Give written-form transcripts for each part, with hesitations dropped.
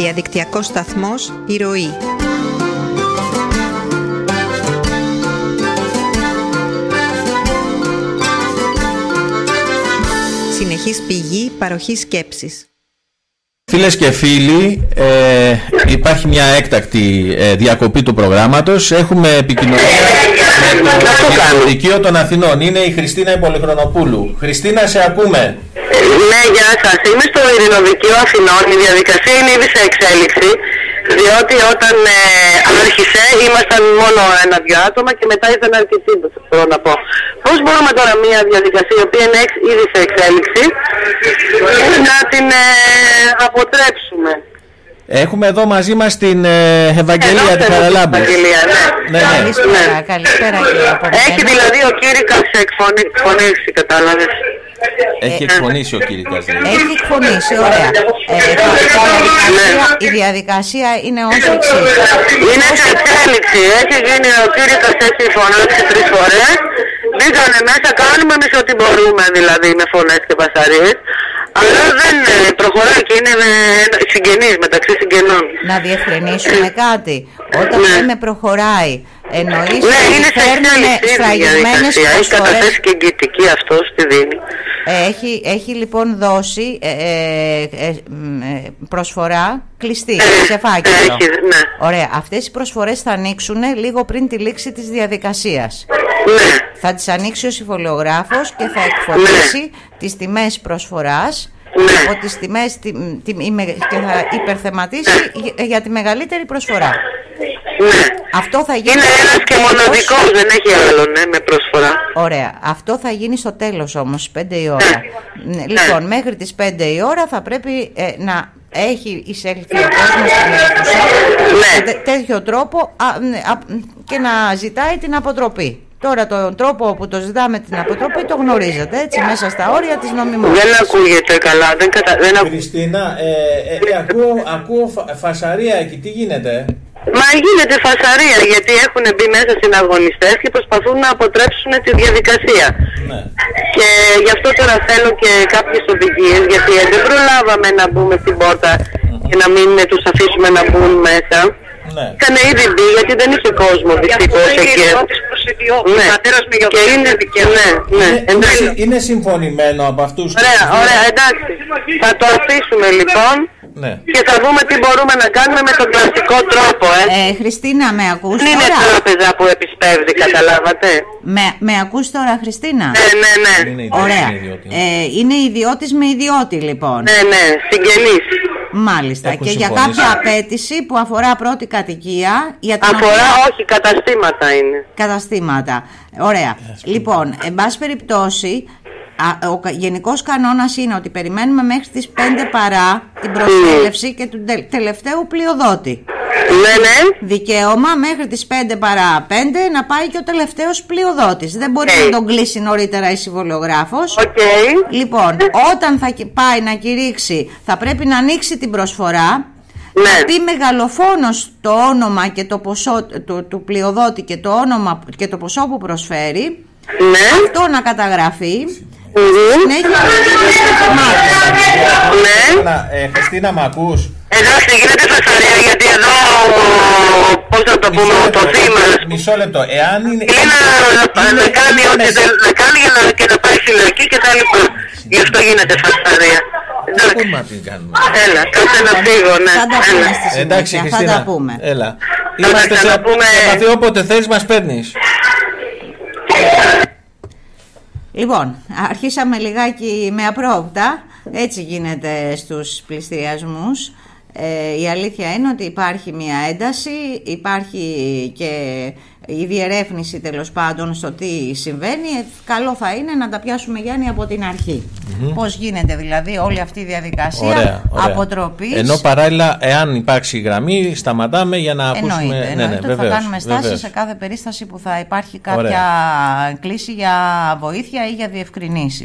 Διαδικτυακός σταθμός «Η Ροή». Συνεχής πηγή παροχής σκέψης. Φίλες και φίλοι, υπάρχει μια έκτακτη διακοπή του προγράμματος. Έχουμε επικοινωνία με το Ειρηνοδικείο των Αθηνών. Είναι η Χριστίνα Πολυχρονοπούλου. Χριστίνα, σε ακούμε. Ναι, γεια σας. Είμαι στο Ειρηνοδικείο Αθηνών. Η διαδικασία είναι ήδη σε εξέλιξη, διότι όταν άρχισε ήμασταν μόνο ένα-δυο άτομα και μετά ήταν αρκετοί, μπορώ να πω. Πώς μπορούμε τώρα μια διαδικασία η οποία είναι ήδη σε εξέλιξη να την αποτρέψουμε? Έχουμε εδώ μαζί μας την Ευαγγελία τη Χαραλάμπου. Ναι. Καλησπέρα. Έχει δηλαδή ο Κήρυκας εκφωνήσει, κατάλαβες. Έχει εκφωνήσει ο Κήρυκας. Έχει εκφωνήσει, ωραία. Η διαδικασία είναι ως εξής. Είναι σε εξέλιξη. Έχει γίνει ο Κήρυκας, έχει φωνάξει 3 φορές. Μπήκανε μέσα, κάνουμε εμείς ό,τι μπορούμε, δηλαδή με φωνές και μπασαρίες. Αλλά δεν προχωράει και είναι συγγενείς, μεταξύ συγγενών. Να διευκρινίσουμε κάτι. Όταν λέμε προχωράει, εννοείς είναι ότι φέρνουν σφραγισμένες προσφορές. Έχει καταθέσει και εγγυητική αυτός, τι δίνει. Έχει λοιπόν δώσει προσφορά κλειστή, σε φάκελο. Ναι. Ωραία, αυτές οι προσφορές θα ανοίξουν λίγο πριν τη λήξη της διαδικασίας. Ναι. Θα τις ανοίξει ο συμβολιογράφος και θα εκφωνήσει τις τιμές προσφοράς από τις τιμές και θα υπερθεματίσει για τη μεγαλύτερη προσφορά. Ναι. Αυτό θα γίνει. Είναι ένας και μοναδικός, δεν έχει άλλο, με προσφορά. Ωραία. Αυτό θα γίνει στο τέλος όμως, στις 5 η ώρα. Λοιπόν, μέχρι τις 5 η ώρα θα πρέπει να έχει εισέλθει ο κόσμος στην αίθουσα με τέτοιο τρόπο και να ζητάει την αποτροπή. Τώρα τον τρόπο που το ζητάμε την αποτροπή το γνωρίζετε, έτσι, μέσα στα όρια της νομιμότητας. Δεν ακούγεται καλά, Χριστίνα, ακούω φασαρία εκεί, τι γίνεται? Μα γίνεται φασαρία, γιατί έχουν μπει μέσα συναγωνιστές και προσπαθούν να αποτρέψουν τη διαδικασία. Ναι. Και γι' αυτό τώρα θέλω και κάποιες οδηγίες, γιατί δεν προλάβαμε να μπούμε στην πόρτα και να μην τους αφήσουμε να μπουν μέσα. Ναι. Είχαν ήδη μπει, γιατί δεν είχε κόσμο δυστυχώς εκεί. Ναι. Και είναι Είναι συμφωνημένο από αυτούς. Ωραία, εντάξει. Θα το αφήσουμε λοιπόν. Ναι. Και θα δούμε τι μπορούμε να κάνουμε με τον κλασικό τρόπο. Χριστίνα, με ακούς τώρα? Είναι τράπεζα που επισπεύδει, καταλάβατε. Με ακούς τώρα, Χριστίνα? Ναι. Ωραία. Είναι ιδιώτης με ιδιώτη, λοιπόν. Ναι, συγγενής. Μάλιστα. Και για κάποια απέτηση που αφορά πρώτη κατοικία. Όχι, καταστήματα είναι. Καταστήματα. Ωραία. Λοιπόν, εν πάση περιπτώσει, ο γενικός κανόνας είναι ότι περιμένουμε μέχρι τις 5 παρά την προσέλευση και του τελευταίου πλειοδότη. Ναι. Δικαίωμα μέχρι τις 5 παρά 5 να πάει και ο τελευταίος πλειοδότης. Δεν μπορεί να τον κλείσει νωρίτερα η συμβολιογράφος. Λοιπόν, όταν θα πάει να κηρύξει, θα πρέπει να ανοίξει την προσφορά. Να πει μεγαλοφόνος το όνομα και το ποσό του πλειοδότη και το όνομα και το ποσό που προσφέρει. Αυτό να καταγραφεί. Συνέχεια Χριστίνα, μ' ακούς? Εντάξει, γίνεται φασαρία, γιατί εδώ, πώς θα το πούμε, το θύμα Μισό λεπτό, εάν είναι να κάνει ό,τι να κάνει και να πάει φυλακή και τα λοιπά. Γι' αυτό γίνεται φασαρία. Δεν μπορούμε να την κάνουμε. Έλα, κάτσε να φύγω, ναι. Θα τα πούμε στη συνέχεια, εντάξει, Χριστίνα, θα τα πούμε. Έλα. Είμαστε σε επαφή, όποτε θες μας παίρνεις. Λοιπόν, αρχίσαμε λιγάκι με απρόοπτα, έτσι γίνεται στους πληστηριασμούς. Η αλήθεια είναι ότι υπάρχει μια ένταση, υπάρχει και η διερεύνηση τέλος πάντων στο τι συμβαίνει. Καλό θα είναι να τα πιάσουμε, Γιάννη, από την αρχή. Πώς γίνεται δηλαδή όλη αυτή η διαδικασία αποτροπής. Ενώ παράλληλα, εάν υπάρξει γραμμή, σταματάμε για να ακούσουμε. Εννοείται, θα κάνουμε στάση σε κάθε περίσταση που θα υπάρχει κάποια κλίση για βοήθεια ή για διευκρινήσεις.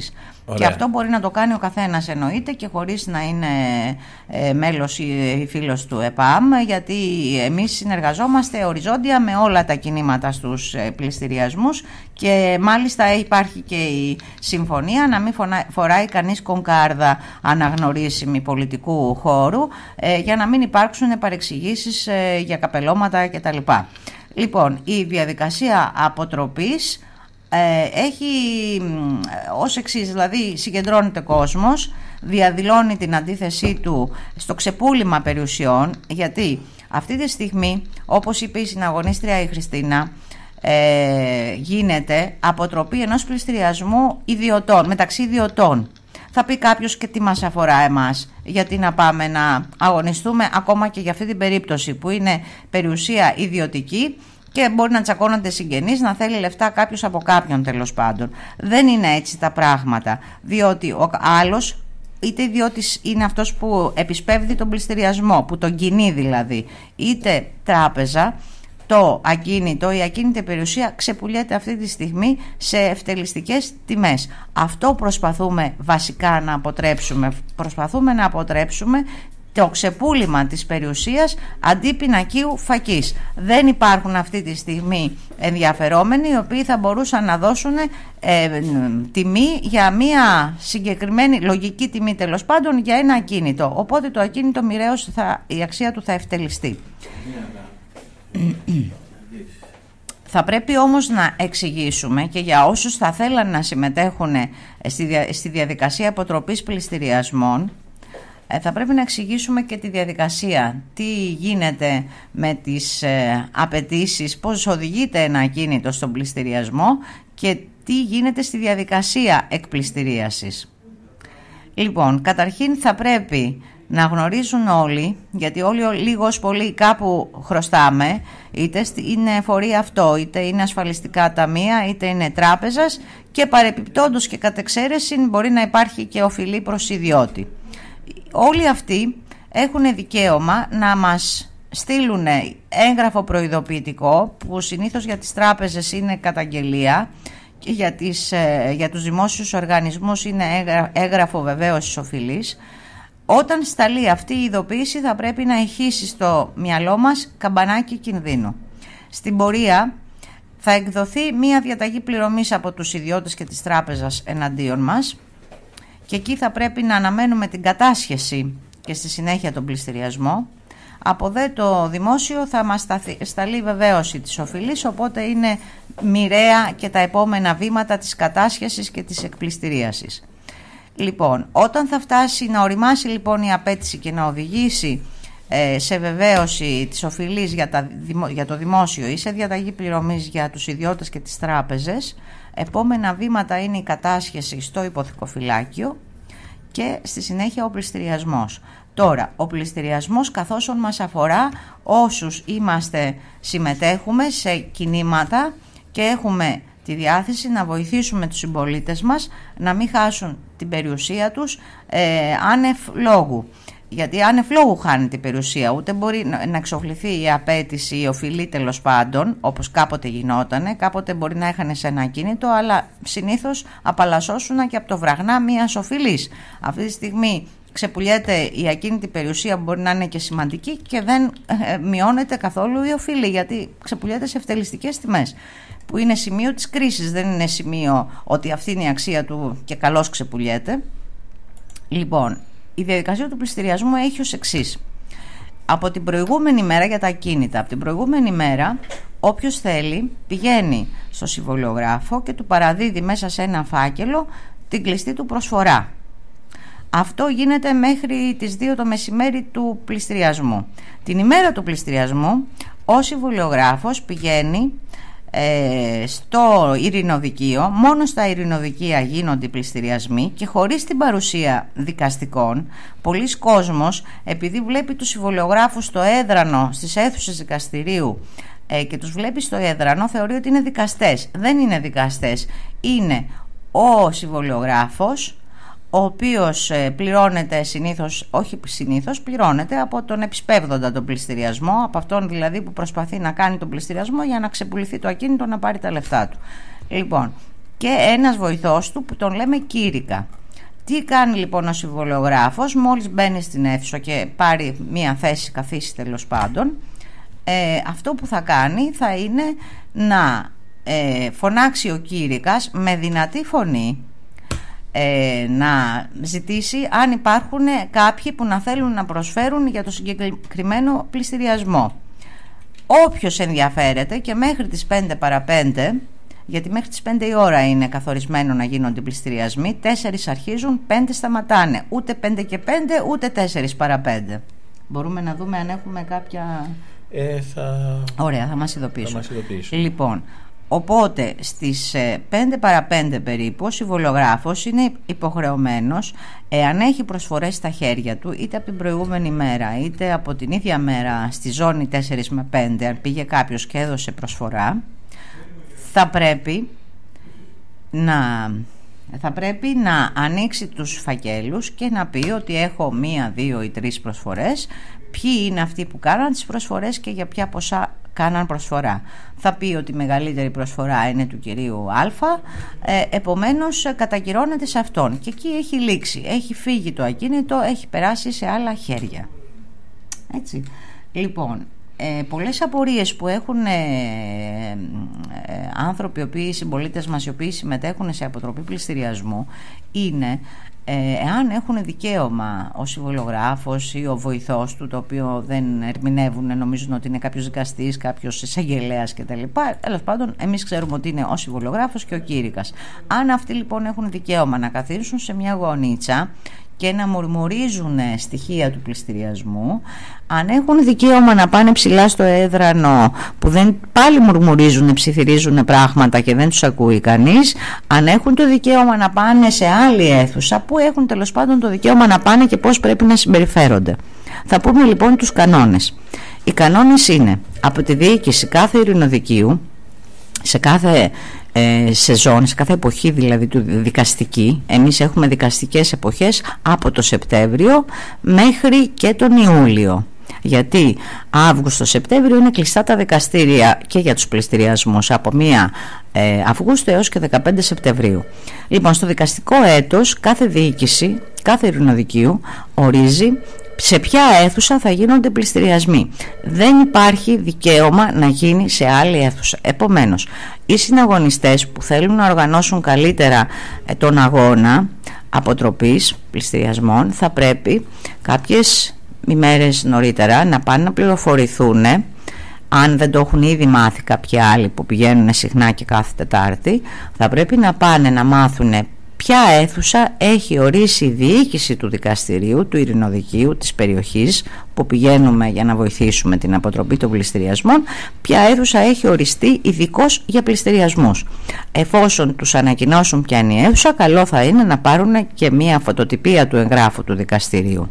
Και αυτό μπορεί να το κάνει ο καθένας, εννοείται, και χωρίς να είναι μέλος ή φίλος του ΕΠΑΜ, γιατί εμείς συνεργαζόμαστε οριζόντια με όλα τα κινήματα στους πληστηριασμούς και μάλιστα υπάρχει και η συμφωνία να μην φοράει κανείς κονκάρδα αναγνωρίσιμη πολιτικού χώρου, για να μην υπάρξουν παρεξηγήσεις για καπελώματα κτλ. Λοιπόν, η διαδικασία αποτροπής έχει ως εξής, δηλαδή συγκεντρώνεται κόσμος, διαδηλώνει την αντίθεσή του στο ξεπούλημα περιουσιών, γιατί αυτή τη στιγμή, όπως είπε η συναγωνίστρια η Χριστίνα, γίνεται αποτροπή ενός πληστηριασμού ιδιωτών, μεταξύ ιδιωτών. Θα πει κάποιος, και τι μας αφορά εμάς, γιατί να πάμε να αγωνιστούμε ακόμα και για αυτή την περίπτωση που είναι περιουσία ιδιωτική και μπορεί να τσακώνονται συγγενείς, να θέλει λεφτά κάποιος από κάποιον, τέλος πάντων. Δεν είναι έτσι τα πράγματα, διότι ο άλλος, είτε ιδιώτης είναι αυτός που επισπεύδει τον πληστηριασμό, που τον κινεί δηλαδή, είτε τράπεζα, το ακίνητο, η ακίνητη περιουσία ξεπουλιέται αυτή τη στιγμή σε ευτελιστικές τιμές. Αυτό προσπαθούμε βασικά να αποτρέψουμε. Προσπαθούμε να αποτρέψουμε το ξεπούλημα της περιουσίας αντί πινακίου φακής. Δεν υπάρχουν αυτή τη στιγμή ενδιαφερόμενοι οι οποίοι θα μπορούσαν να δώσουν τιμή για μια συγκεκριμένη λογική τιμή, τέλος πάντων, για ένα ακίνητο. Οπότε το ακίνητο μοιραίως η αξία του θα ευτελιστεί. Θα πρέπει όμως να εξηγήσουμε, και για όσους θα θέλαν να συμμετέχουν στη διαδικασία αποτροπής πληστηριασμών, θα πρέπει να εξηγήσουμε και τη διαδικασία, τι γίνεται με τις απαιτήσεις, πώς οδηγείται ένα ακίνητο στον πληστηριασμό και τι γίνεται στη διαδικασία εκπληστηρίασης. Λοιπόν, καταρχήν θα πρέπει να γνωρίζουν όλοι, γιατί όλοι λίγος πολύ κάπου χρωστάμε, είτε είναι φορεί αυτό, είτε είναι ασφαλιστικά ταμεία, είτε είναι τράπεζας, και παρεπιπτόντως και κατ' εξαίρεση μπορεί να υπάρχει και οφειλή προς ιδιώτη. Όλοι αυτοί έχουν δικαίωμα να μας στείλουν έγγραφο προειδοποιητικό, που συνήθως για τις τράπεζες είναι καταγγελία και για τους δημόσιους οργανισμούς είναι έγγραφο βεβαίωσης οφειλής. Όταν σταλεί αυτή η ειδοποίηση θα πρέπει να ηχήσει στο μυαλό μας καμπανάκι κινδύνου. Στην πορεία θα εκδοθεί μία διαταγή πληρωμής από τους ιδιώτες και της τράπεζας εναντίον μας, και εκεί θα πρέπει να αναμένουμε την κατάσχεση και στη συνέχεια τον πληστηριασμό. Από δε το δημόσιο θα μας σταλεί βεβαίωση της οφειλής, οπότε είναι μοιραία και τα επόμενα βήματα της κατάσχεσης και της εκπληστηρίασης. Λοιπόν, όταν θα φτάσει να οριμάσει λοιπόν η απέτηση και να οδηγήσει σε βεβαίωση της οφειλής για το δημόσιο ή σε διαταγή πληρωμής για τους ιδιώτες και τις τράπεζες, επόμενα βήματα είναι η κατάσχεση στο υποθηκοφυλάκιο και στη συνέχεια ο πληστηριασμός. Τώρα, ο πληστηριασμός καθώς μας αφορά όσους συμμετέχουμε σε κινήματα και έχουμε τη διάθεση να βοηθήσουμε τους συμπολίτες μας να μην χάσουν την περιουσία τους άνευ λόγου. Γιατί άνευ λόγου χάνει την περιουσία, ούτε μπορεί να εξοφληθεί η απέτηση, η οφειλή τέλος πάντων, όπως κάποτε γινότανε. Κάποτε μπορεί να έχανες ένα ακίνητο, αλλά συνήθως απαλλασσόσουνα και από το βραγνά μιας οφειλής. Αυτή τη στιγμή ξεπουλιέται η ακίνητη περιουσία που μπορεί να είναι και σημαντική και δεν μειώνεται καθόλου η οφειλή, γιατί ξεπουλιέται σε ευτελιστικές τιμές, που είναι σημείο της κρίσης, δεν είναι σημείο ότι αυτή είναι η αξία του και καλώς ξεπουλιέται. Λοιπόν, η διαδικασία του πληστηριασμού έχει ως εξής. Από την προηγούμενη μέρα, για τα ακίνητα, από την προηγούμενη μέρα όποιος θέλει πηγαίνει στο συμβολιογράφο και του παραδίδει μέσα σε ένα φάκελο την κλειστή του προσφορά. Αυτό γίνεται μέχρι τις 2 το μεσημέρι του πληστηριασμού. Την ημέρα του πληστηριασμού ο συμβολιογράφος πηγαίνει στο ειρηνοδικείο. Μόνο στα ειρηνοδικεία γίνονται οι πληστηριασμοί και χωρίς την παρουσία δικαστικών. Πολλοί κόσμος, επειδή βλέπει τους συμβολιογράφους στο έδρανο, στις αίθουσες δικαστηρίου και τους βλέπει στο έδρανο, θεωρεί ότι είναι δικαστές. Δεν είναι δικαστές. Είναι ο συμβολιογράφος, ο οποίος πληρώνεται πληρώνεται από τον επισπεύδοντα τον πληστηριασμό, από αυτόν δηλαδή που προσπαθεί να κάνει τον πληστηριασμό για να ξεπουληθεί το ακίνητο, να πάρει τα λεφτά του. Λοιπόν, και ένας βοηθός του που τον λέμε Κήρυκα. Τι κάνει λοιπόν ο συμβολογράφος? Μόλις μπαίνει στην αίθουσα και πάρει μία θέση, καθίσει τέλος πάντων, αυτό που θα κάνει θα είναι να φωνάξει ο Κήρυκας με δυνατή φωνή, να ζητήσει αν υπάρχουν κάποιοι που να θέλουν να προσφέρουν για το συγκεκριμένο πληστηριασμό. Όποιος ενδιαφέρεται, και μέχρι τις 5 παρα 5, γιατί μέχρι τις 5 η ώρα είναι καθορισμένο να γίνονται πληστηριασμοί, 4 αρχίζουν, 5 σταματάνε, ούτε 5 και 5 ούτε 4 παρα 5. Μπορούμε να δούμε αν έχουμε κάποια... Ωραία, θα μας ειδοποιήσουν. Λοιπόν, οπότε στις 5 παρα 5 περίπου ο συμβολογράφος είναι υποχρεωμένος, εάν έχει προσφορές στα χέρια του, είτε από την προηγούμενη μέρα είτε από την ίδια μέρα στη ζώνη 4 με 5, αν πήγε κάποιος και έδωσε προσφορά, θα πρέπει να ανοίξει τους φακέλους και να πει ότι έχω 1, 2 ή 3 προσφορές, ποιοι είναι αυτοί που κάναν τις προσφορές και για ποια ποσά κάναν προσφορά. Θα πει ότι η μεγαλύτερη προσφορά είναι του κυρίου Α, επομένως κατακυρώνεται σε αυτόν και εκεί έχει λήξει, έχει φύγει το ακίνητο, έχει περάσει σε άλλα χέρια. Έτσι. Λοιπόν, πολλές απορίες που έχουν άνθρωποι, συμπολίτες μας οι οποίοι συμμετέχουν σε αποτροπή πληστηριασμού είναι εάν έχουν δικαίωμα ο συμβολογράφος ή ο βοηθός του, το οποίο δεν ερμηνεύουν, νομίζουν ότι είναι κάποιος δικαστής, κάποιος εισαγγελέας κτλ. Τέλος πάντων, εμείς ξέρουμε ότι είναι ο συμβολογράφος και ο Κήρυκας. Αν αυτοί λοιπόν έχουν δικαίωμα να καθίσουν σε μια γωνίτσα και να μουρμουρίζουν στοιχεία του πληστηριασμού, αν έχουν δικαίωμα να πάνε ψηλά στο έδρανο που δεν πάλι μουρμουρίζουν, ψιθυρίζουν πράγματα και δεν τους ακούει κανείς, αν έχουν το δικαίωμα να πάνε σε άλλη αίθουσα, που έχουν τέλος πάντων το δικαίωμα να πάνε και πώς πρέπει να συμπεριφέρονται. Θα πούμε λοιπόν τους κανόνες. Οι κανόνες είναι από τη διοίκηση κάθε ειρηνοδικείου, σε κάθε σεζόν, σε κάθε εποχή δηλαδή του δικαστική. Εμείς έχουμε δικαστικές εποχές από το Σεπτέμβριο μέχρι και τον Ιούλιο, γιατί Αύγουστο-Σεπτέμβριο είναι κλειστά τα δικαστήρια και για τους πληστηριασμούς από 1 Αυγούστου έως και 15 Σεπτεμβρίου. Λοιπόν, στο δικαστικό έτος κάθε διοίκηση, κάθε ειρηνοδικείου ορίζει σε ποια αίθουσα θα γίνονται πληστηριασμοί. Δεν υπάρχει δικαίωμα να γίνει σε άλλη αίθουσα. Επομένως, οι συναγωνιστές που θέλουν να οργανώσουν καλύτερα τον αγώνα αποτροπής πληστηριασμών θα πρέπει κάποιες ημέρες νωρίτερα να πάνε να πληροφορηθούν, αν δεν το έχουν ήδη μάθει κάποιοι άλλοι που πηγαίνουν συχνά και κάθε Τετάρτη, θα πρέπει να πάνε να μάθουν ποια αίθουσα έχει ορίσει η διοίκηση του δικαστηρίου, του ειρηνοδικείου της περιοχής που πηγαίνουμε για να βοηθήσουμε την αποτροπή των πληστηριασμών, ποια αίθουσα έχει οριστεί ειδικώς για πληστηριασμούς. Εφόσον τους ανακοινώσουν ποια είναι η αίθουσα, καλό θα είναι να πάρουν και μία φωτοτυπία του εγγράφου του δικαστηρίου.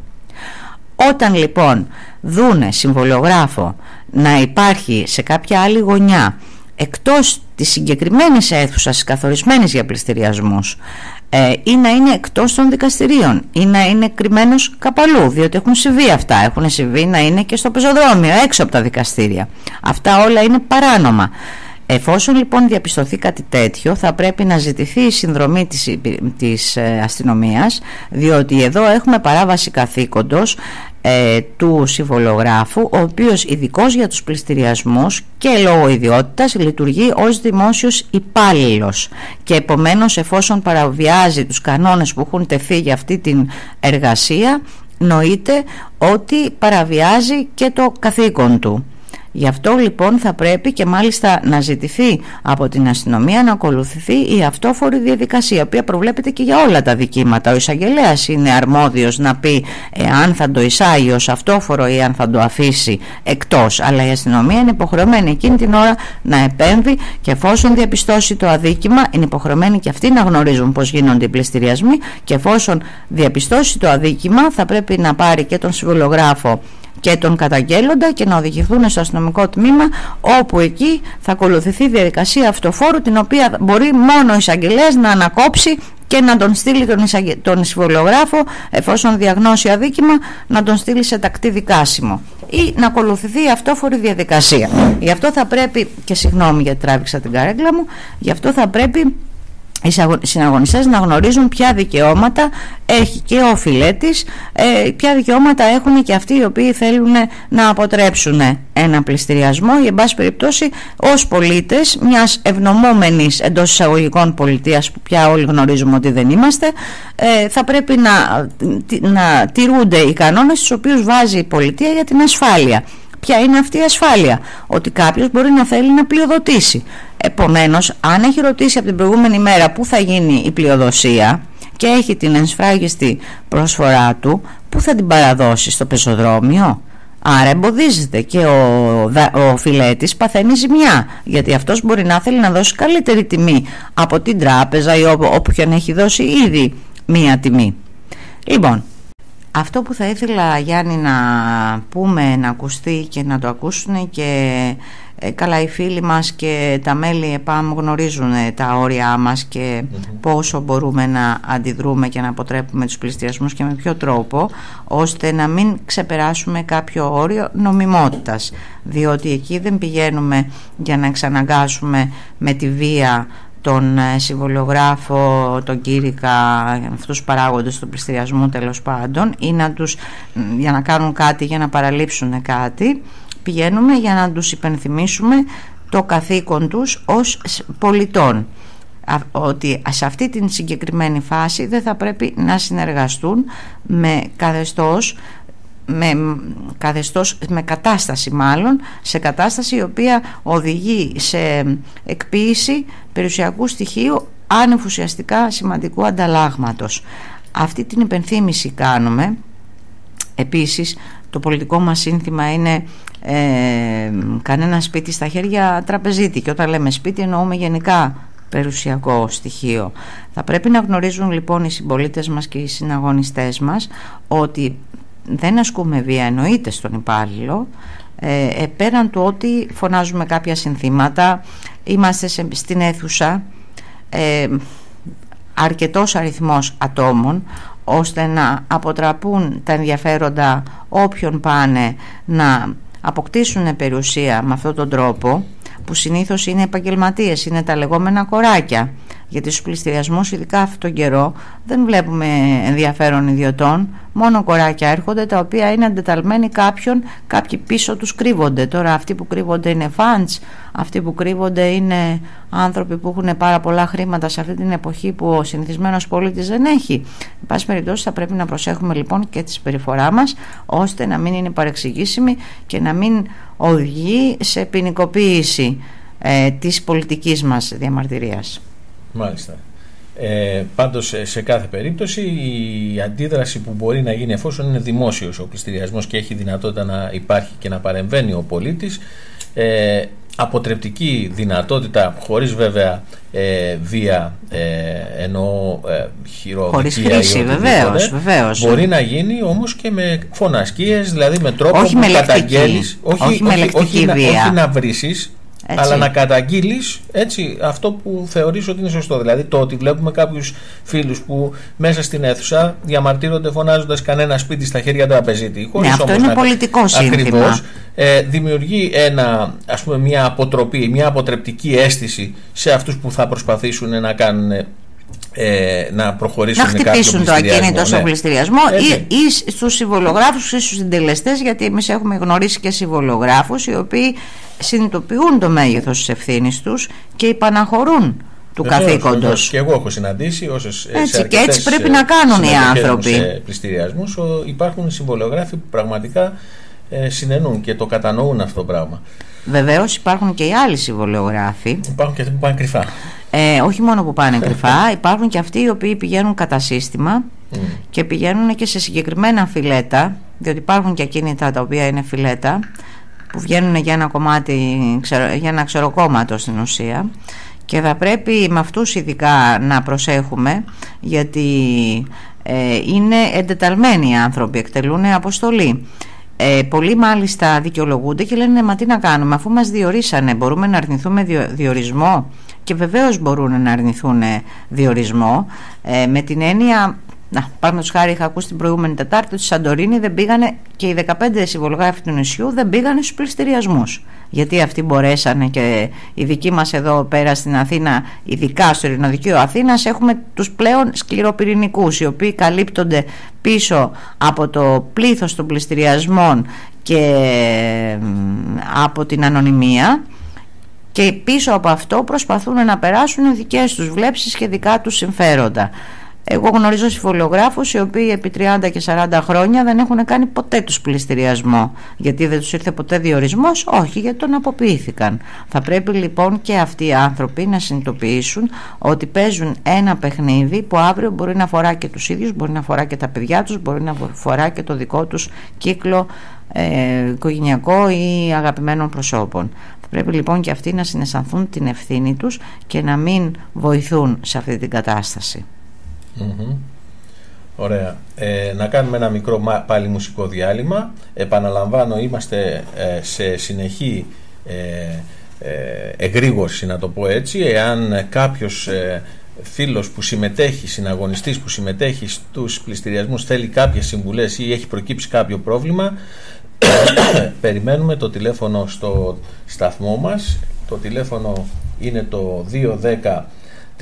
Όταν λοιπόν δούνε συμβολογράφο να υπάρχει σε κάποια άλλη γωνιά εκτός της συγκεκριμένης αίθουσας καθορισμένης για πληστηριασμούς, ή να είναι εκτός των δικαστηρίων ή να είναι κρυμμένος κάπου αλλού, διότι έχουν συμβεί αυτά, έχουν συμβεί να είναι και στο πεζοδρόμιο έξω από τα δικαστήρια. Αυτά όλα είναι παράνομα. Εφόσον λοιπόν διαπιστωθεί κάτι τέτοιο, θα πρέπει να ζητηθεί η συνδρομή της αστυνομίας, διότι εδώ έχουμε παράβαση καθήκοντος του συμβολογράφου, ο οποίος ειδικώς για τους πληστηριασμούς και λόγω ιδιότητας λειτουργεί ως δημόσιος υπάλληλος και επομένως εφόσον παραβιάζει τους κανόνες που έχουν τεθεί για αυτή την εργασία, νοείται ότι παραβιάζει και το καθήκον του. Γι' αυτό λοιπόν θα πρέπει και μάλιστα να ζητηθεί από την αστυνομία να ακολουθηθεί η αυτόφορη διαδικασία, η οποία προβλέπεται και για όλα τα δικήματα. Ο εισαγγελέας είναι αρμόδιος να πει αν θα το εισάγει ως αυτόφορο ή αν θα το αφήσει εκτός, αλλά η αστυνομία είναι υποχρεωμένη εκείνη την ώρα να επέμβει και εφόσον διαπιστώσει το αδίκημα είναι υποχρεωμένοι και αυτοί να γνωρίζουν πώς γίνονται οι πληστηριασμοί και εφόσον διαπιστώσει το αδίκημα θα πρέπει να πάρει και τον συμβολογράφο και τον καταγγέλλοντα και να οδηγηθούν στο αστυνομικό τμήμα, όπου εκεί θα ακολουθηθεί διαδικασία αυτοφόρου, την οποία μπορεί μόνο ο εισαγγελέας να ανακόψει και να τον στείλει τον συμβολογράφο, εφόσον διαγνώσει αδίκημα, να τον στείλει σε τακτή δικάσιμο ή να ακολουθηθεί η αυτόφορη διαδικασία. Γι' αυτό θα πρέπει, και συγγνώμη γιατί τράβηξα την καρέγκλα μου, γι' αυτό θα πρέπει οι συναγωνιστές να γνωρίζουν ποια δικαιώματα έχει και ο φιλέτης, ποια δικαιώματα έχουν και αυτοί οι οποίοι θέλουν να αποτρέψουν ένα πληστηριασμό, ή εν πάση περιπτώσει ως πολίτες μιας ευνομόμενης εντός εισαγωγικών πολιτείας, που πια όλοι γνωρίζουμε ότι δεν είμαστε, θα πρέπει να τηρούνται οι κανόνες στους οποίους βάζει η πολιτεία για την ασφάλεια. Ποια είναι αυτή η ασφάλεια? Ότι κάποιος μπορεί να θέλει να πλειοδοτήσει. Επομένως, αν έχει ρωτήσει από την προηγούμενη μέρα πού θα γίνει η πλειοδοσία και έχει την ενσφράγιστη προσφορά του, πού θα την παραδώσει? Στο πεζοδρόμιο? Άρα εμποδίζεται και ο φιλέτης παθαίνει ζημιά, γιατί αυτός μπορεί να θέλει να δώσει καλύτερη τιμή από την τράπεζα ή όπου και αν έχει δώσει ήδη μία τιμή. Λοιπόν, αυτό που θα ήθελα, Γιάννη, να πούμε, να ακουστεί και να το ακούσουν και καλά οι φίλοι μας και τα μέλη ΕΠΑΜ γνωρίζουν τα όρια μας και πόσο μπορούμε να αντιδρούμε και να αποτρέπουμε τους πληστηριασμούς και με ποιο τρόπο, ώστε να μην ξεπεράσουμε κάποιο όριο νομιμότητας, διότι εκεί δεν πηγαίνουμε για να εξαναγκάσουμε με τη βία τον συμβολιογράφο, τον κήρυκα, αυτούς τους παράγοντες του πληστηριασμού τέλος πάντων, ή για να κάνουν κάτι, για να παραλείψουν κάτι. Πηγαίνουμε για να τους υπενθυμίσουμε το καθήκον τους ως πολιτών, ότι σε αυτή την συγκεκριμένη φάση δεν θα πρέπει να συνεργαστούν με κατάσταση μάλλον, σε κατάσταση η οποία οδηγεί σε εκποίηση περιουσιακού στοιχείου άνευ ουσιαστικά σημαντικού ανταλλάγματος. Αυτή την υπενθύμηση κάνουμε. Επίσης, το πολιτικό μας σύνθημα είναι κανένα σπίτι στα χέρια τραπεζίτη, και όταν λέμε σπίτι εννοούμε γενικά περιουσιακό στοιχείο. Θα πρέπει να γνωρίζουν λοιπόν οι συμπολίτες μας και οι συναγωνιστές μας ότι δεν ασκούμε βία, εννοείται, στον υπάλληλο, πέραν του ότι φωνάζουμε κάποια συνθήματα, είμαστε στην αίθουσα αρκετός αριθμός ατόμων ώστε να αποτραπούν τα ενδιαφέροντα όποιον πάνε να αποκτήσουν περιουσία με αυτόν τον τρόπο, που συνήθως είναι επαγγελματίες, είναι τα λεγόμενα κοράκια, γιατί στους πληστηριασμούς, ειδικά αυτόν τον καιρό, δεν βλέπουμε ενδιαφέρον ιδιωτών, μόνο κοράκια έρχονται, τα οποία είναι αντεταλμένοι κάποιοι πίσω τους κρύβονται. Τώρα αυτοί που κρύβονται είναι φαντς, αυτοί που κρύβονται είναι άνθρωποι που έχουν πάρα πολλά χρήματα σε αυτή την εποχή που ο συνηθισμένος πολίτης δεν έχει. Εν πάση περιπτώσει, θα πρέπει να προσέχουμε λοιπόν και τη συμπεριφορά μας, ώστε να μην είναι παρεξηγήσιμη και να μην οδηγεί σε ποινικοποίηση της πολιτικής μας διαμαρτυρίας. Μάλιστα. Πάντως σε κάθε περίπτωση η αντίδραση που μπορεί να γίνει, εφόσον είναι δημόσιος ο πληστηριασμός και έχει δυνατότητα να υπάρχει και να παρεμβαίνει ο πολίτης, αποτρεπτική δυνατότητα, χωρίς βέβαια βία, εννοώ χειροδικία, χωρίς χρήση, βεβαίως. Μπορεί να γίνει όμως και με φωνασκίες, δηλαδή με τρόπο που καταγγέλεις, όχι να βρήσεις, αλλά να καταγγείλεις αυτό που θεωρείς ότι είναι σωστό. Δηλαδή το ότι βλέπουμε κάποιους φίλους που μέσα στην αίθουσα διαμαρτύρονται φωνάζοντας κανένα σπίτι στα χέρια τραπεζίτη. Ναι, αυτό είναι πολιτικό σύνθημα. Δημιουργεί μια αποτροπή, μια αποτρεπτική αίσθηση σε αυτούς που θα προσπαθήσουν να κάνουν να προχωρήσουν, να χτυπήσουν το ακίνητο στον πληστηριασμό, ή στους συμβολογράφους ή στους συντελεστές, γιατί εμείς έχουμε γνωρίσει και συμβολογράφους οι οποίοι συνειδητοποιούν το μέγεθος της ευθύνης τους και υπαναχωρούν του καθήκοντος. Και εγώ έχω συναντήσει όσες και έτσι πρέπει να κάνουν οι άνθρωποι. Σε πληστηριασμούς υπάρχουν συμβολογράφοι που πραγματικά συνενούν και το κατανοούν αυτό το πράγμα. Βεβαίως υπάρχουν και οι άλλοι συμβολιογράφοι. Υπάρχουν και αυτοί που πάνε κρυφά. Όχι μόνο που πάνε κρυφά, υπάρχουν και αυτοί οι οποίοι πηγαίνουν κατά σύστημα και πηγαίνουν και σε συγκεκριμένα φιλέτα, διότι υπάρχουν και ακίνητα τα οποία είναι φιλέτα που βγαίνουν για ένα κομμάτι, για ένα ξεροκόμματο στην ουσία, και θα πρέπει με αυτούς ειδικά να προσέχουμε, γιατί είναι εντεταλμένοι οι άνθρωποι, εκτελούν αποστολή. Πολλοί μάλιστα δικαιολογούνται και λένε μα τι να κάνουμε, αφού μας διορίσανε, μπορούμε να αρνηθούμε διορισμό? Και βεβαίως μπορούν να αρνηθούν διορισμό, με την έννοια, παραδείγματος χάρη, είχα ακούσει την προηγούμενη Τετάρτη ότι στη Σαντορίνη δεν πήγανε, και οι 15 συμβολογράφοι του νησιού δεν πήγανε στους πληστηριασμούς. γιατί αυτοί μπορέσανε και οι δικοί μας εδώ πέρα στην Αθήνα, ειδικά στο Ειρηνοδικείο Αθήνας, έχουμε τους πλέον σκληροπυρηνικούς, οι οποίοι καλύπτονται πίσω από το πλήθος των πληστηριασμών και από την ανωνυμία, και πίσω από αυτό προσπαθούν να περάσουν δικές τους βλέψεις και δικά τους συμφέροντα. Εγώ γνωρίζω συμφωλιογράφους οι οποίοι επί 30 και 40 χρόνια δεν έχουν κάνει ποτέ τους πληστηριασμό. Γιατί δεν τους ήρθε ποτέ διορισμός? Όχι, γιατί τον αποποιήθηκαν. Θα πρέπει λοιπόν και αυτοί οι άνθρωποι να συνειδητοποιήσουν ότι παίζουν ένα παιχνίδι που αύριο μπορεί να αφορά και τους ίδιους, μπορεί να αφορά και τα παιδιά τους, μπορεί να αφορά και το δικό τους κύκλο οικογενειακό ή αγαπημένων προσώπων. Θα πρέπει λοιπόν και αυτοί να συναισθανθούν την ευθύνη τους και να μην βοηθούν σε αυτή την κατάσταση. Ωραία. Να κάνουμε ένα μικρό πάλι μουσικό διάλειμμα. Επαναλαμβάνω, είμαστε σε συνεχή εγρήγορση, να το πω έτσι. Εάν κάποιος φίλος που συμμετέχει, συναγωνιστής που συμμετέχει στους πληστηριασμούς, θέλει κάποιες συμβουλές ή έχει προκύψει κάποιο πρόβλημα, περιμένουμε το τηλέφωνο στο σταθμό μας. Το τηλέφωνο είναι το 210 34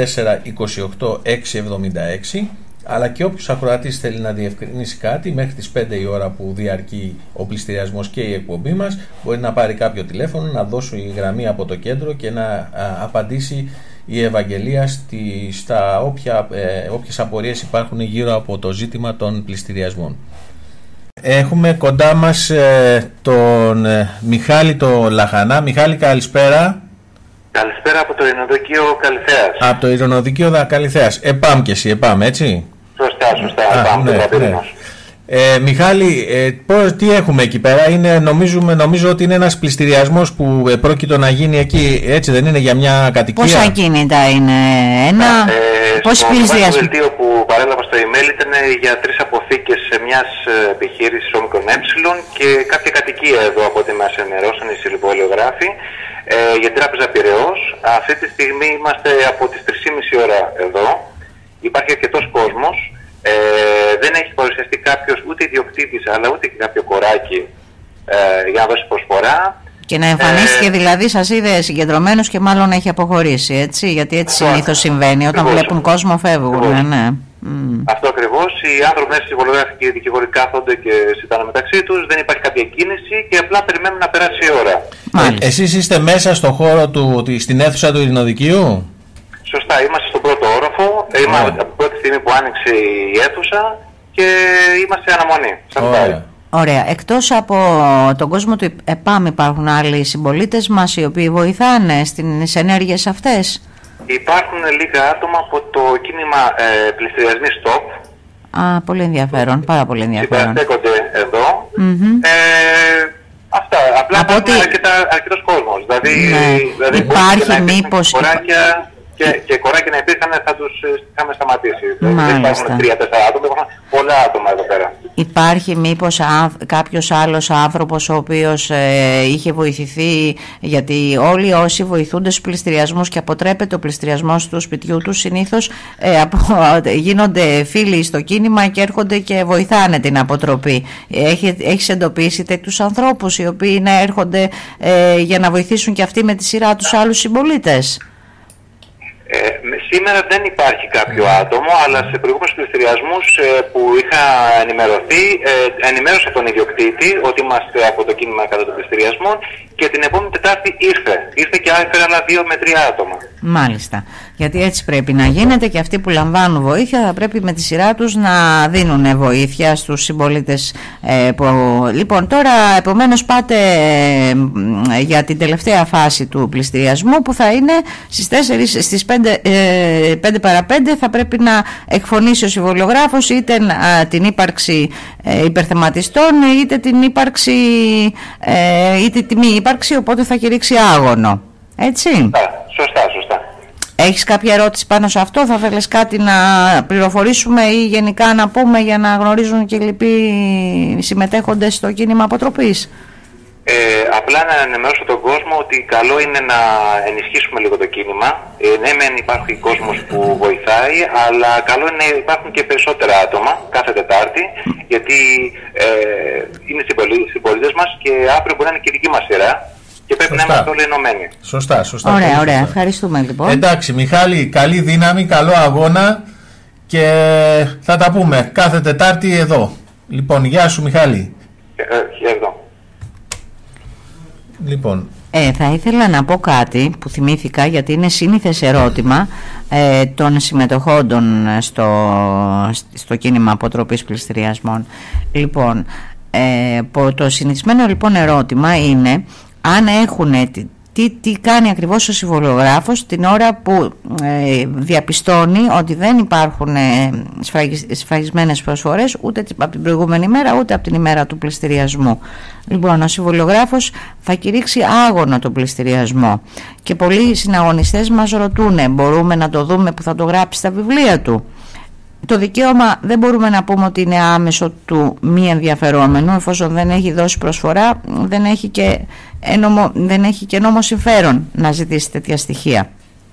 28 676, αλλά και όποιος ακροατής θέλει να διευκρινίσει κάτι μέχρι τις 5 η ώρα που διαρκεί ο πληστηριασμός και η εκπομπή μας, μπορεί να πάρει κάποιο τηλέφωνο, να δώσει η γραμμή από το κέντρο και να απαντήσει η Ευαγγελία στα όποιες απορίες υπάρχουν γύρω από το ζήτημα των πληστηριασμών. Έχουμε κοντά μας τον Μιχάλη το Λαχανά. Μιχάλη, καλησπέρα. Καλησπέρα από το Ειρηνοδικείο Καλυθέας. Από το Ειρηνοδικείο Καλυθέας. ΕΠΑΜ και εσύ, ΕΠΑΜ, έτσι. Σωστά, ΕΠΑΜ, ναι. Μιχάλη, τι έχουμε εκεί πέρα? Νομίζω ότι είναι ένας πληστηριασμός που πρόκειτο να γίνει εκεί, έτσι δεν είναι, για μια κατοικία? Πόσα ακίνητα είναι? Πόσοι πληστηριασμοί? Το δελτίο που παρέλαβα στο email ήταν για 3 αποθήκες σε μιας επιχείρησης ΟΜΚ και κάποια κατοικία εδώ, από ό,τι μας ενημερώσαν οι συλληπωλιογράφοι, για την Τράπεζα Πειραιώς. Αυτή τη στιγμή είμαστε από τις 3,5 ώρα εδώ. Υπάρχει αρκετός κόσμος. Δεν έχει παρουσιαστεί κάποιος, ούτε ιδιοκτήτης αλλά ούτε και κάποιο κοράκι για να δώσει προσφορά. Και να εμφανίστηκε δηλαδή, σας είδε συγκεντρωμένος και μάλλον έχει αποχωρήσει, έτσι, γιατί έτσι συνήθως συμβαίνει, όταν βλέπουν κόσμο φεύγουν. Ναι. Αυτό ακριβώς. Οι άνθρωποι μέσα στις συμβολογράφοι και οι δικηγόροι κάθονται και συζητάνε μεταξύ τους, δεν υπάρχει κάποια κίνηση και απλά περιμένουμε να περάσει η ώρα. Εσείς είστε μέσα στον χώρο στην αίθουσα του Ειρηνοδικείου? Σωστά, είμαστε στον πρώτο όροφο. Είμαστε από την πρώτη στιγμή που άνοιξε η αίθουσα και είμαστε αναμονή. Ωραία. Εκτός από τον κόσμο του ΕΠΑΜ, υπάρχουν άλλοι συμπολίτες μας οι οποίοι βοηθάνε στις ενέργειες αυτές? Υπάρχουν λίγα άτομα από το κίνημα πληστηριασμοί STOP. Πολύ ενδιαφέρον, πάρα πολύ ενδιαφέρον. Συμπαραστέκονται εδώ. Αυτά. Απλά υπάρχουν αρκετός κόσμος. Δηλαδή υπάρχει μήπως... Και κοράκια να υπήρχαν, θα τους είχαμε σταματήσει. Δεν υπάρχουν 3-4 άτομα, υπάρχουν πολλά άτομα εδώ πέρα. Υπάρχει μήπως κάποιος άλλος άνθρωπος ο οποίος είχε βοηθηθεί? Γιατί όλοι όσοι βοηθούνται στους πληστηριασμούς και αποτρέπεται ο πληστηριασμός του σπιτιού τους, συνήθως γίνονται φίλοι στο κίνημα και έρχονται και βοηθάνε την αποτροπή. Έχεις εντοπίσει τέτοιους ανθρώπους οι οποίοι να έρχονται για να βοηθήσουν και αυτοί με τη σειρά τους άλλους συμπολίτες? Σήμερα δεν υπάρχει κάποιο άτομο, αλλά σε προηγούμενους πληστηριασμούς που είχα ενημερωθεί, ενημέρωσα τον ιδιοκτήτη ότι είμαστε από το κίνημα κατά των πληστηριασμών και την επόμενη Τετάρτη ήρθε και έφερε άλλα 2 με 3 άτομα. Μάλιστα, γιατί έτσι πρέπει να γίνεται και αυτοί που λαμβάνουν βοήθεια θα πρέπει με τη σειρά τους να δίνουν βοήθεια στους συμπολίτες. Λοιπόν, τώρα επομένως πάτε για την τελευταία φάση του πληστηριασμού που θα είναι στις 5 παρα 5 θα πρέπει να εκφωνήσει ο συμβολιογράφος είτε την ύπαρξη υπερθεματιστών είτε την ύπαρξη είτε τη μη ύπαρξη, οπότε θα κηρύξει άγωνο, έτσι? Σωστά. Έχεις κάποια ερώτηση πάνω σε αυτό? Θα θέλεις κάτι να πληροφορήσουμε ή γενικά να πούμε για να γνωρίζουν και οι λοιποί συμμετέχοντες στο κίνημα αποτροπής? Απλά να ενημερώσω τον κόσμο ότι καλό είναι να ενισχύσουμε λίγο το κίνημα. Ναι, μεν υπάρχει κόσμος που βοηθάει, αλλά καλό είναι να υπάρχουν και περισσότερα άτομα κάθε Τετάρτη, γιατί είναι συμπολίτες μας και αύριο μπορεί να είναι και η δική μας σειρά πρέπει να είμαστε όλοι ενωμένοι. Σωστά. Ωραία, ευχαριστούμε λοιπόν. Εντάξει, Μιχάλη, καλή δύναμη, καλό αγώνα και θα τα πούμε κάθε Τετάρτη εδώ. Λοιπόν, γεια σου Μιχάλη. Εδώ. Λοιπόν. Θα ήθελα να πω κάτι που θυμήθηκα, γιατί είναι σύνηθες ερώτημα των συμμετοχόντων στο κίνημα αποτροπής πληστηριασμών. Λοιπόν, το συνηθισμένο λοιπόν ερώτημα είναι αν έχουν τι κάνει ακριβώς ο συμβολογράφος την ώρα που διαπιστώνει ότι δεν υπάρχουν σφραγισμένες προσφορές ούτε από την προηγούμενη μέρα ούτε από την ημέρα του πληστηριασμού. Λοιπόν, ο συμβολογράφος θα κηρύξει άγωνο τον πληστηριασμό και πολλοί συναγωνιστές μας ρωτούν, μπορούμε να το δούμε που θα το γράψει στα βιβλία του? Το δικαίωμα δεν μπορούμε να πούμε ότι είναι άμεσο του μη ενδιαφερόμενου, εφόσον δεν έχει δώσει προσφορά, δεν έχει και νόμο συμφέρον να ζητήσει τέτοια στοιχεία.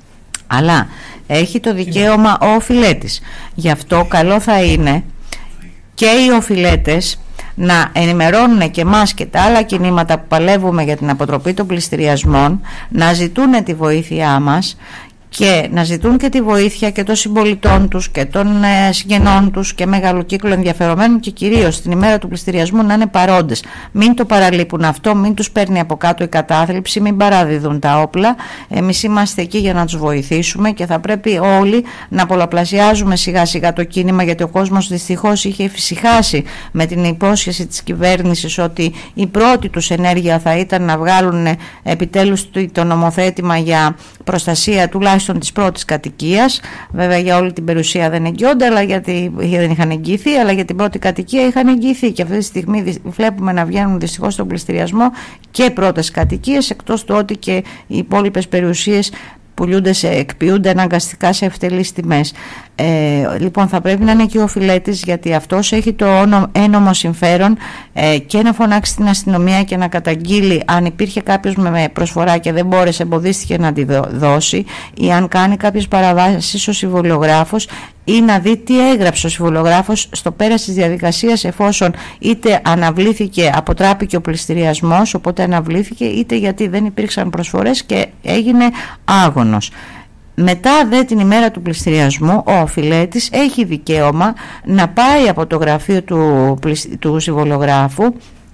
Αλλά έχει το δικαίωμα ο οφειλέτης. Γι' αυτό καλό θα είναι και οι οφειλέτες να ενημερώνουν και εμάς και τα άλλα κινήματα που παλεύουμε για την αποτροπή των πληστηριασμών, να ζητούν τη βοήθειά μας και να ζητούν και τη βοήθεια και των συμπολιτών τους και των συγγενών τους και μεγάλου κύκλου ενδιαφερομένων και κυρίως την ημέρα του πληστηριασμού να είναι παρόντες. Μην το παραλείπουν αυτό, μην τους παίρνει από κάτω η κατάθλιψη, μην παραδίδουν τα όπλα. Εμείς είμαστε εκεί για να τους βοηθήσουμε και θα πρέπει όλοι να πολλαπλασιάζουμε σιγά σιγά το κίνημα, γιατί ο κόσμος δυστυχώς είχε εφησυχάσει με την υπόσχεση της κυβέρνησης ότι η πρώτη τους ενέργεια θα ήταν να βγάλουν επιτέλους το νομοθέτημα για προστασία τουλάχιστον της πρώτης κατοικίας. Βέβαια για όλη την περιουσία δεν εγγυώνται, αλλά γιατί δεν είχαν εγγυηθεί, αλλά για την πρώτη κατοικία είχαν εγγυηθεί. Και αυτή τη στιγμή βλέπουμε να βγαίνουν δυστυχώς στον πληστηριασμό και πρώτες κατοικίες, εκτός του ότι και οι υπόλοιπες περιουσίες εκποιούνται αναγκαστικά σε ευτελείς τιμές. Λοιπόν, θα πρέπει να είναι και ο οφειλέτης, γιατί αυτός έχει το ένομο συμφέρον και να φωνάξει την αστυνομία και να καταγγείλει αν υπήρχε κάποιος με προσφορά και δεν μπόρεσε, εμποδίστηκε να τη δώσει, ή αν κάνει κάποιες παραβάσεις ο συμβολογράφος, ή να δει τι έγραψε ο συμβολογράφος στο πέρας της διαδικασίας, εφόσον είτε αναβλήθηκε, αποτράπηκε ο πληστηριασμός, οπότε αναβλήθηκε, είτε γιατί δεν υπήρξαν προσφορές και έγινε άγωνος. Μετά δε την ημέρα του πληστηριασμού ο οφειλέτης έχει δικαίωμα να πάει από το γραφείο του συμβολογράφου.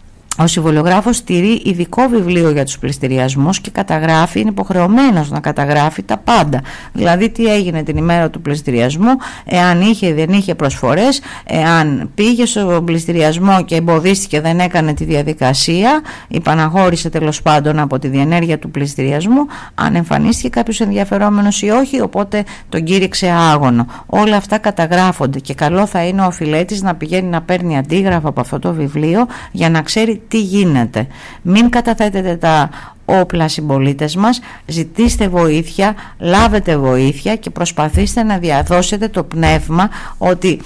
Ο συμβολογράφος στηρεί ειδικό βιβλίο για τους πληστηριασμούς και καταγράφει, είναι υποχρεωμένος να καταγράφει τα πάντα. Δηλαδή τι έγινε την ημέρα του πληστηριασμού, εάν είχε δεν είχε προσφορές, εάν πήγε στο πληστηριασμό και εμποδίστηκε, δεν έκανε τη διαδικασία, υπαναχώρησε τέλος πάντων από τη διενέργεια του πληστηριασμού, αν εμφανίστηκε κάποιος ενδιαφερόμενος ή όχι, οπότε τον κήρυξε άγωνο. Όλα αυτά καταγράφονται και καλό θα είναι ο οφειλέτης να πηγαίνει να παίρνει αντίγραφα από αυτό το βιβλίο για να ξέρει τι γίνεται. Μην καταθέτετε τα όπλα συμπολίτες μας, ζητήστε βοήθεια, λάβετε βοήθεια και προσπαθήστε να διαδώσετε το πνεύμα ότι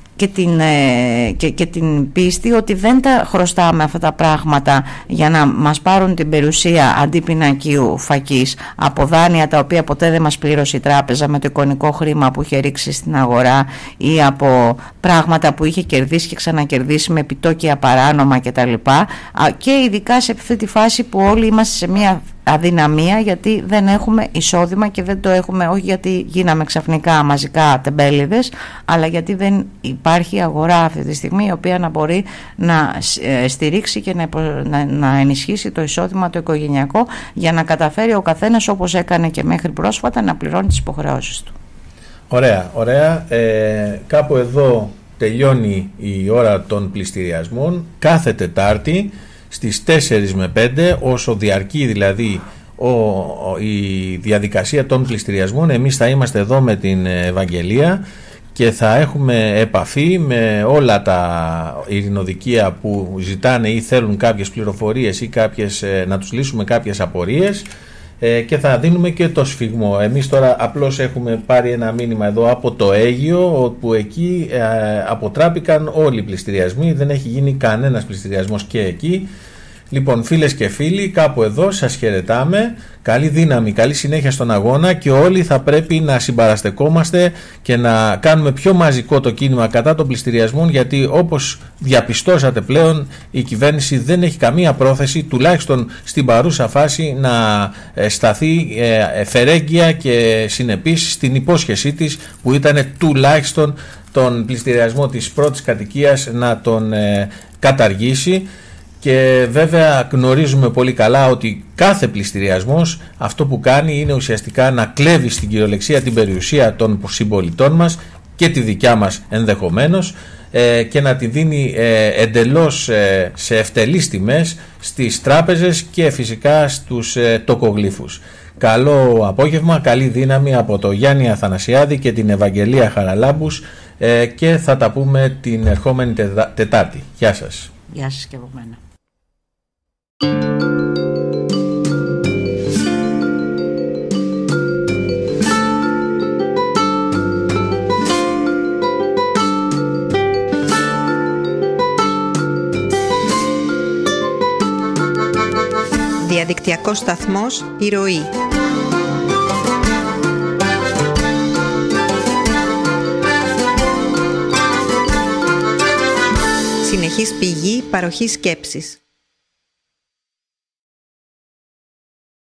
και την πίστη ότι δεν τα χρωστάμε αυτά τα πράγματα για να μας πάρουν την περιουσία αντί πινακίου φακής από δάνεια τα οποία ποτέ δεν μας πλήρωσε η τράπεζα με το εικονικό χρήμα που είχε ρίξει στην αγορά, ή από πράγματα που είχε κερδίσει και ξανακερδίσει με επιτόκια παράνομα κτλ. Και ειδικά σε αυτή τη φάση που όλοι είμαστε σε μια αδυναμία, γιατί δεν έχουμε εισόδημα και δεν το έχουμε όχι γιατί γίναμε ξαφνικά μαζικά τεμπέληδες, αλλά γιατί δεν υπάρχει αγορά αυτή τη στιγμή η οποία να μπορεί να στηρίξει και να ενισχύσει το εισόδημα το οικογενειακό, για να καταφέρει ο καθένας, όπως έκανε και μέχρι πρόσφατα, να πληρώνει τις υποχρεώσεις του. Ωραία. Κάπου εδώ τελειώνει η ώρα των πληστηριασμών. Κάθε Τετάρτη στις 4 με 5, όσο διαρκεί δηλαδή η διαδικασία των πληστηριασμών, εμείς θα είμαστε εδώ με την Ευαγγελία και θα έχουμε επαφή με όλα τα ειρηνοδικεία που ζητάνε ή θέλουν κάποιες πληροφορίες ή να τους λύσουμε κάποιες απορίες, και θα δίνουμε και το σφιγμό. Εμείς τώρα απλώς έχουμε πάρει ένα μήνυμα εδώ από το Αίγυο, όπου εκεί αποτράπηκαν όλοι οι πληστηριασμοί, δεν έχει γίνει κανένας πληστηριασμός και εκεί. Λοιπόν, φίλες και φίλοι, κάπου εδώ σας χαιρετάμε. Καλή δύναμη, καλή συνέχεια στον αγώνα και όλοι θα πρέπει να συμπαραστεκόμαστε και να κάνουμε πιο μαζικό το κίνημα κατά των πληστηριασμών, γιατί όπως διαπιστώσατε πλέον η κυβέρνηση δεν έχει καμία πρόθεση, τουλάχιστον στην παρούσα φάση, να σταθεί φερέγγια και συνεπής στην υπόσχεσή της που ήταν τουλάχιστον τον πληστηριασμό της πρώτης κατοικίας να τον καταργήσει. Και βέβαια γνωρίζουμε πολύ καλά ότι κάθε πληστηριασμός αυτό που κάνει είναι ουσιαστικά να κλέβει στην κυριολεξία την περιουσία των συμπολιτών μας και τη δικιά μας ενδεχομένως, και να τη δίνει εντελώς σε ευτελείς τιμές στις τράπεζες και φυσικά στους τοκογλύφους. Καλό απόγευμα, καλή δύναμη από το Γιάννη Αθανασιάδη και την Ευαγγελία Χαραλάμπους, και θα τα πούμε την ερχόμενη Τετάρτη. Γεια σας. Γεια σας και από μένα. Διαδικτυακός σταθμός Η Ροή. Συνεχής πηγή παροχής σκέψης.